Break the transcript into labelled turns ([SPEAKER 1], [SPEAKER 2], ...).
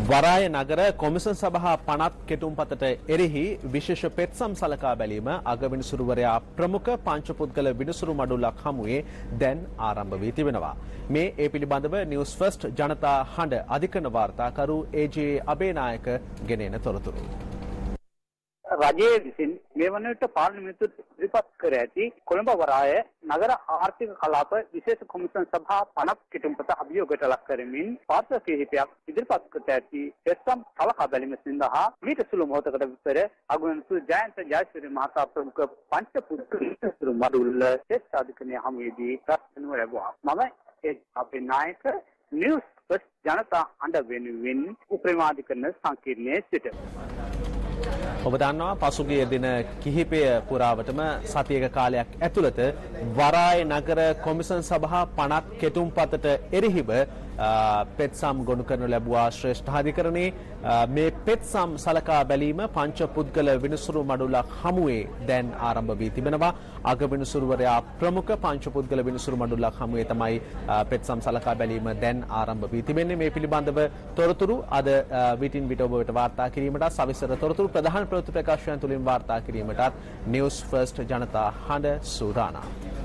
[SPEAKER 1] වරාය නගර කොමිසම් සභා පනත් කෙටුම්පතට එරෙහි විශේෂ පෙත්සම් සලකා බැලීම අගවිනිසුරුවරයා ප්‍රමුඛ පංචපුද්ගල විනිසුරු මඩුල්ලක් හමුවේ දැන් ආරම්භ වී තිබෙනවා. මේ ඒ පිළිබඳව නිවුස් ෆස්ට් ජනතා හඬ අධිකරණ වාර්තාකරු ඒ.ජේ. අබේනායක ගෙනෙන තොරතුරු.
[SPEAKER 2] රජයේ විසින් මේ වන විට පාර්ලිමේන්තුව ඉදිරිපත් කර ඇති කොළඹ වරාය නගර ආර්ථික කලාප විශේෂ කොමිසම් සභා 50 කිටුම්පත අභියෝගයට ලක් කරමින් පාත්‍ර කිහිපයක් ඉදිරිපත් කර ඇති පෙත්සම් සලකා බැලීම සඳහා මීට සුළු මොහොතකට විතර අගමැතිතුමා ජයන්ත ජයසිරි මහතා ප්‍රමුඛ පංචපුද්ගල මඩුල්ල ටෙස්ට් අධිකරණයේ හමුවේදී ප්‍රශ්න ලැබුවා. මම අපේ නායක නිවුස් ෆස්ට් ජනතා අඬ වෙනුවෙන් උපරිමාධිකරණ සංකීර්ණයේ සිට
[SPEAKER 1] ඔබ දන්නවා පසුගිය දින කිහිපය පුරාවටම සතියක කාලයක් ඇතුළත වරාය නගර කොමිසම් සභා 50 කෙටුම්පතට එරෙහිව පෙත්සම් ගොනු කරනු ලැබුවා ශ්‍රේෂ්ඨාධිකරණයේ. මේ පෙත්සම් සලකා බැලීම පංච පුද්ගල විනිසුරු මඩුල්ලක් හමුවේ දැන් ආරම්භ වී තිබෙනවා. අග විනිසුරුවරයා ප්‍රමුඛ පංච පුද්ගල විනිසුරු මඩුල්ලක් හමුවේ තමයි පෙත්සම් සලකා බැලීම දැන් ආරම්භ වී තිබෙන්නේ. මේ පිළිබඳව තොරතුරු අද විටින් විට ඔබ වෙත වාර්තා කිරීමට සවිස්තර තොරතුරු ප්‍රධාන ප්‍රවෘත්ති ප්‍රකාශයන් තුලින් වාර්තා කිරීමටත් නිවුස් ෆස්ට් ජනතා හඬ සූදානම්.